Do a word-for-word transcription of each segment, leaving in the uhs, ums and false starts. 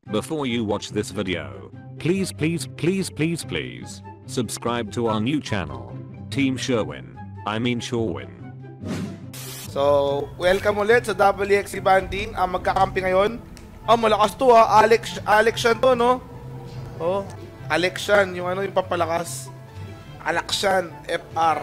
Before you watch this video, please please please please please subscribe to our new channel, Team Sherwin. I mean Sherwin. So, welcome ulit sa W X C Banding. Ang magkakampi ngayon. Oh, malakas to ha. Alex, Alexian to, no? Oh, Alexian. Yung ano, yung papalakas. Alexian F R.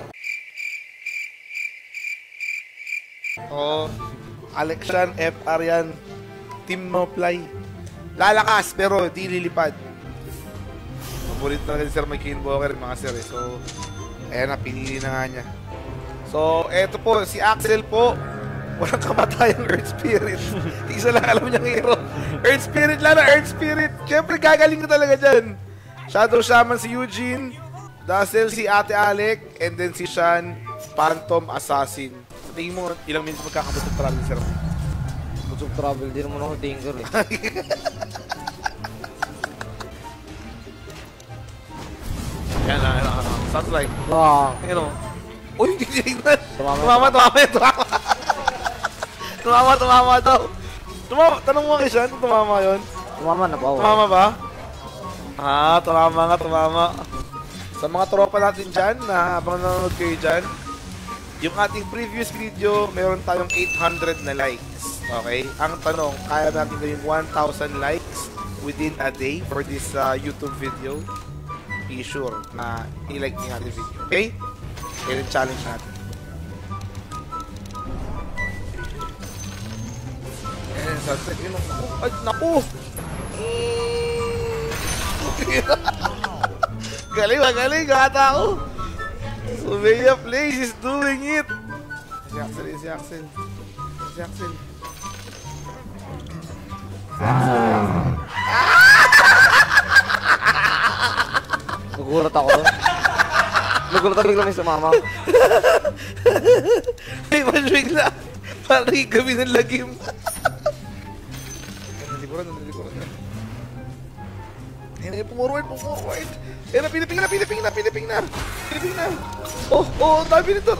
Oh, Alexian F R yan. Team no fly. Lalakas, pero di lilipad. Paborito na rin Sir Mike Invoker, mga sir. Eh. So, ayan na, pinili na nga niya. So, eto po, si Axel po, walang kamatayang Earth Spirit. Isa lang alam niyang hero. Earth Spirit lang na Earth Spirit. Siyempre, gagaling ka talaga dyan. Shadow Shaman si Eugene, Dazzle si Ate Alec, and then si Shan, Phantom Assassin. So, tingin mo, ilang minutes magkakabot ng travel, sir? Busog travel, di naman ako tinker eh. Yan na, yan na. Sounds like. Wow. You know. Uy, hindi tignan. Tumama, tumama, tumama, tumama. Tumama, tumama daw. Tumama, tanong mo kay Sean, tumama yun? Tumama na ba? Tumama ba? Ah, tumama nga, tumama. Sa mga tropa natin dyan, na habang nanonood kayo dyan, yung ating previous video, meron tayong eight hundred na likes. Okay? Ang tanong, kaya natin gawin one thousand likes within a day for this uh, YouTube video? Be sure na i-like niyo natin video. Okay? Yan yung challenge natin. Ayan, sunset yun. Ay, naku! Galing ba? Galing! Gata ako! Sumaya Place is doing it! Si Axel, si Axel. Si Axel. Si Axel. Nagulat ako. Nagulat ako bigla may sumama. Ay, mas bigla. Parang gabi ng lagim. Nalikuran na, nalikuran na. Ayan, pumurward, pumurward. Ayan na, Piliping na, Piliping na, Piliping na. Piliping na. Oh, oh, dami nito.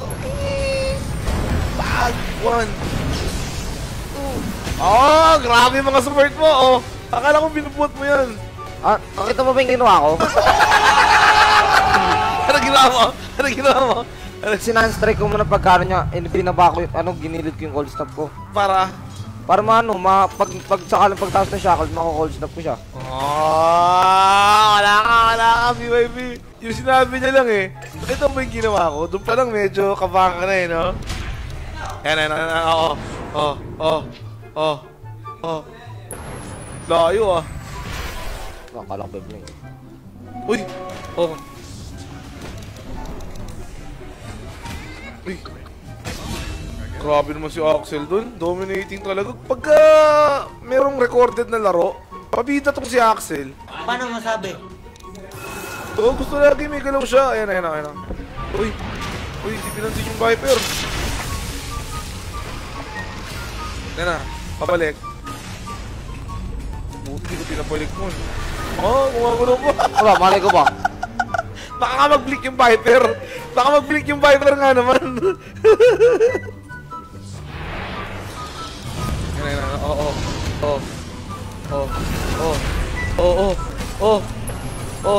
Bag, one. Two. Oh, grabe mga support mo, oh. Akala ko binubuhat mo yan. Ah, nakita mo ba yung ginawa ko? Ano ginawa mo? Ano ginawa mo? Ano? Sinan-strike ko muna pagkano niya, eh, binaba ko yung, ano, ginilid ko yung cold snap ko. Para? Para maano, ma, pag, pag sakalang pagtaas ng shackle, mako-cold snap ko siya. Oh, wala ka, wala ka, B Y B. Yung sinabi niya lang eh. Ito mo yung ginawa ko. Doon pa lang medyo kabaka na eh, no? Yan, yan, yan, yan, oo. Oh, oh, oh, oh. Layo ah. Nakakala ko bebling. Uy! Oh. Uy! Grabe naman si Axel dun. Dominating talaga. Pagka merong recorded na laro, pabida tong si Axel. Paano masabi? Oo, gusto lagi may galaw siya. Ayan, ayan, ayan. Uy! Uy, di pinansin yung Viper. Ayan na, papalik. Buti ko pinapalik mo. Oh, gumagulo ko. Wala, malay ko ba? Baka nga mag-blink yung Viper. Baka mag-blink yung Viper nga naman. Yan, yan, yan. Oo, oo. Oo. Oo. Oo. Oo. Oo. Oo.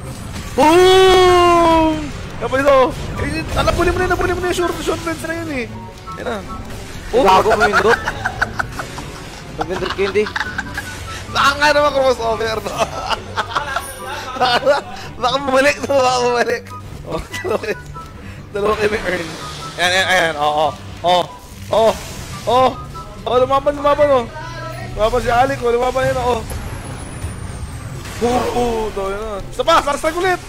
Boom! Kapag ito. Eh, napuli mo na yun. Napuli mo na yung short, short fence na yun eh. Yan na. Oh, gago mo yung drop. Nag-drop ko hindi. Baka nga naman crossover, no? Baka bumalik, no? Baka bumalik. Oh, dalawa kayo. Dalawa kayo may earn. Ayan, ayan, ayan. Oo, oo. Oo, oo. Oo, lumaban, lumaban, oh. Lumaban si Alec, oh. Lumaban yun, oh. Boom, boom. Ito, yun, oh. Isa pa, sarsag ulit.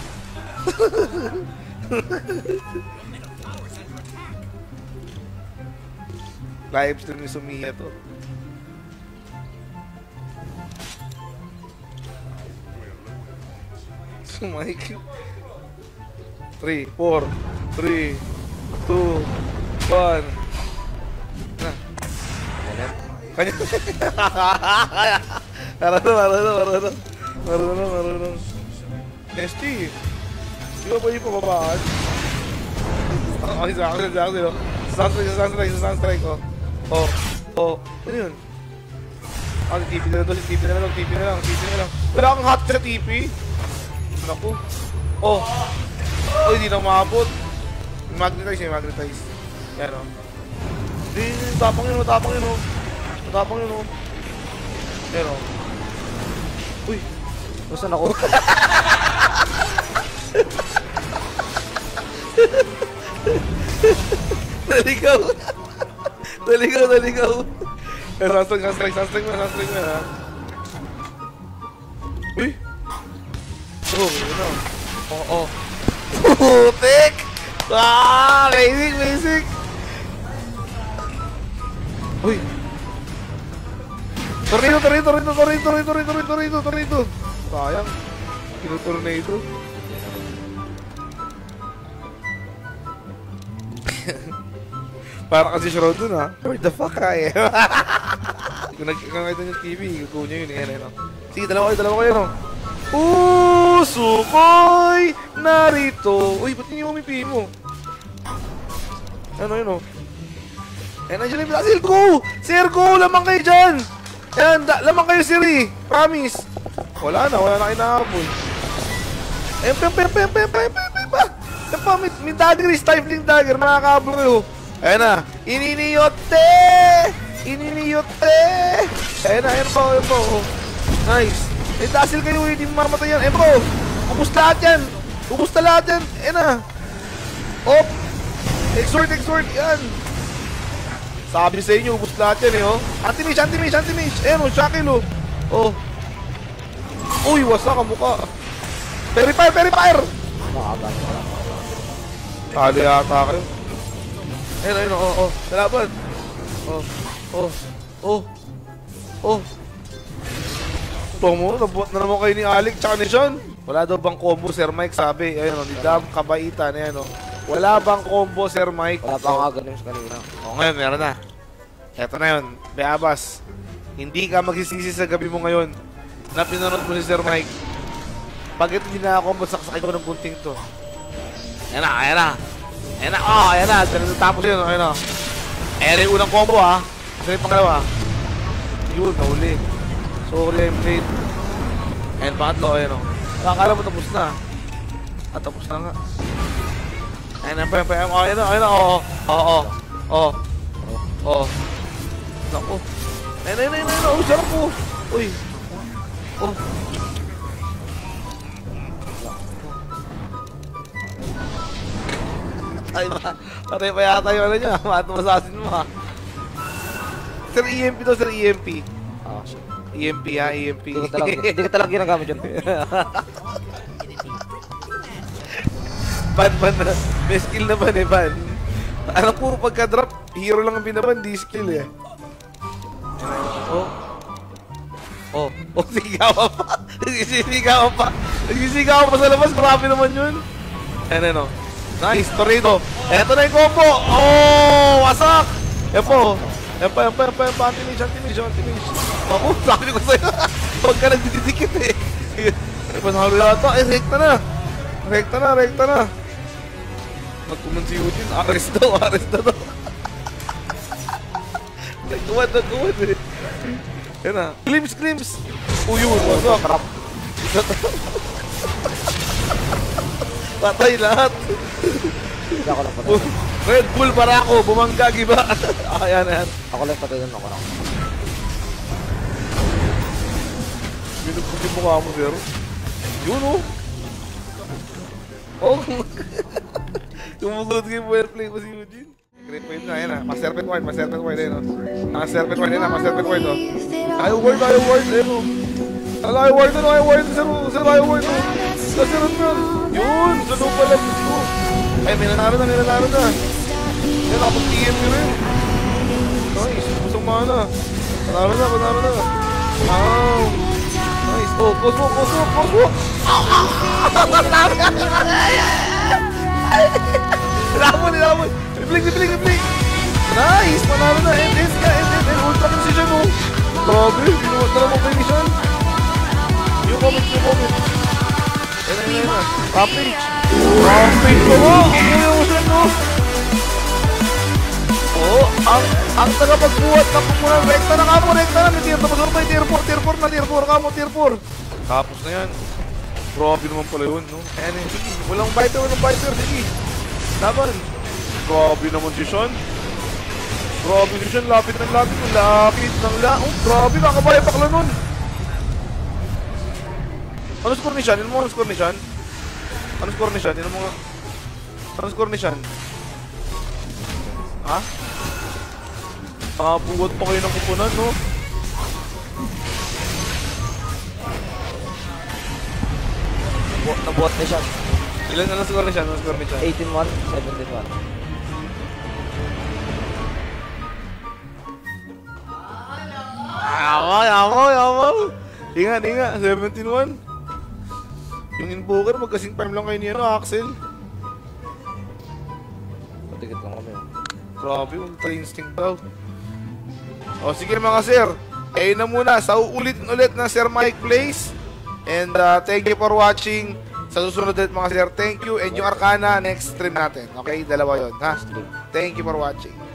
Live stream ni Sumiya to. Mike. three, four, three, two, one. Na. Kanya. Marunong, marunong, marunong. Marunong, marunong. Nesty. Di ba ba yung pababaan? Okay, sa akin, sa akin, Sunstrike, sunstrike, sunstrike, oh. Oh, oh. Ano yun? Ah, si T P na lang doon, si T P na lang, T P na lang, T P na lang. Wala kang hot sa T P. Naku. Oh. Oh, hindi na maabot. Magnetize eh, magnetize. Yan o. Hindi, tapang yun o, tapang yun o. Tapang yun o. Yan o. Uy. Nasaan ako? Naligaw. Naligaw, naligaw. Sastring, sastring, sastring mo, sastring mo ha. Uy. Oh, yun o. Oh, oh. Putik! Ah, basic, basic. Uy. Tornado, tornado, tornado, tornado, tornado, tornado, tornado, tornado. Sayang. Kino-tornado. Para kasi Shroud dun ha. Where the fuck ka eh? Kung nagkakakita yung T V, gugo nyo yun eh. Sige, dalawa kayo, dalawa kayo no. Ooh, Sukoy! Narito! Uy, ba't hindi mo umipi mo? Ano yun o? Eh, nandiyan yung Brazil, go! Sir, go! Lamang kayo dyan! Ayan, lamang kayo, Siri! Promise! Wala na, wala na kayo nakahabol. Eh, pem, pem, pem, pem, pem, pem, pem, pem, pem, pa, may, may dagger, stifling dagger, makakahabol kayo. Ayan na, ininiyote! Ininiyote! Ayan na, ayan po, ayan po. Nice. Eh, dasil kayo, hindi mo mamatay yan. Ayan po, ubus lahat yan. Ubus na lahat yan. Ayan na. Op! Exort, exort, yan. Sabi sa inyo, ubus lahat yan eh, oh. Anti-mage, anti-mage, anti-mage. Ayan, oh, shackle, oh. Oh. Uy, wasak ang mukha. Perifire, perifire! Tali yata kayo. Ayun, ayun, oh, oh. Nalaban. Oh, oh, oh, oh. Ito mo, nabuhat na naman kayo ni Alec tsaka ni Sean. Wala daw bang combo, Sir Mike, sabi. Ayun, oh, ni Dam Kabaitan, ayan, oh. Wala bang combo, Sir Mike? Wala pa nga ganun sa kanina. O, ngayon, meron na. Eto na yun, Beabas. Hindi ka magsisisi sa gabi mo ngayon na pinanood mo si Sir Mike. Pag ito hindi na ako, masaksakin ko ng bunting to. Ayan na, ayan na. Ayan na, oh, ayan na. Tapos yun, ayan na. Ayan yung unang combo, ha. Ito yung pangalawa. Yun, nahuli. Sorry, I'm late. Ayan, pangatlo, ayan, oh. Nakakala mo, tapos na. At tapos na nga. Ayan na, ayan na, ayan na, ayan na, oo, oo, oo, oo. Naku. Ayan na, ayan na, ayan na, oh, sarap po. Uy. Oh. Ay, patay pa yata yung ano niya. Matumasasin mo ha. Sir, E M P to, Sir, E M P. Ah, shit. E M P ha, E M P. Hindi ko talaga, hindi ko talaga ginagamit yun. Ban, ban na. May skill naman eh, ban. Alam, puro pagka-drop, hero lang ang binaban, di skill eh. Oh. Oh, oh, sigawan pa. Nagsisigawan pa. Nagsisigawan pa sa labas, marami naman yun. Ayan, ano. Nice, tornado. Eto na yung combo. Oh, wasak. Yan po. Yan pa, yan pa, yan pa, yan pa. Anti-mage, anti-mage, anti-mage. Ako, sabi ko sa'yo. Huwag ka nagdidikit eh. Panalo yata. Eh, rekta na. Rekta na, rekta na. Nagkuman si Eugene. Ares daw, ares na daw. Nagkuman, nagkuman eh. Yan na. Glimpse, glimpse. Oh, yun. Wasak. Patay lahat. Hindi ako lang patay. Red Bull para ako, bumangga giba. Ayan, ayan. Ako lang patay nun, ako lang. Binugpog yung mukha mo, sir. Yun, oh. Oh. Tumusunod kayo po airplay mo si Eugene. Great point na, ayan ah. Mas-serpent wide, mas-serpent wide, ayan oh. Mas-serpent wide, ayan ah, mas-serpent wide oh. Ayaw ward, ayaw ward, ayan oh. Ayaw ward, ayaw ward, sir, sir, ayaw ward oh. Nasirat mo yun. Yun, sa lupa lang ito. Ay, may nanaro na, may nanaro na. Yan, nakapag-T M P rin. Nice, pusong mana. Nanaro na, nanaro na. Wow. Nice. Oh, close mo, close mo, close mo. Nilamon, nilamon. Ripling, ripling, ripling. Nice, manaro na. M S ka, M S, ultra precision mo. Grabe, binuhat na lang mo kay Mission. Yung comment, yung comment. Ayan na, ayan na. Rampage. Rampage ko mo. Ang ngayon mo siya, no? Oo, ang Ang tagapagbuhat na pumunang rekta na kamo, rekta na. May tier na pasok tayo, tier four, tier four na, tier four kamo, tier four. Tapos na yan. Grabe naman pala yun, no? Ayan eh, sige. Walang biter, walang biter, sige. Laban. Grabe naman si Sean. Grabe si Sean, lapit ng lapit, lapit ng la. Oh, grabe, kakabaya pakla nun. Ano score ni Sean? Ano mo ang score ni Sean? Ano score ni Sean? Ano mo nga? Ano score ni Sean? Ha? Nakabuhat pa kayo ng kupunan, no? Nabuhat na siya. Ilan na score ni Sean? Ano score ni Sean? eighteen one, seventeen one. Yaman, yaman, yaman. Ingat, ingat. seventeen one. Yung invoker, magkasing time lang kayo niya, no, Axel? Patikit lang kami. Grabe, ultra instinct daw. O, sige mga sir. Eh na muna. Sa uulitin ulit ng Sir Mike Plays. And uh, thank you for watching. Sa susunod ulit mga sir, thank you. And yung Arcana, next stream natin. Okay, dalawa yun, ha? Thank you for watching.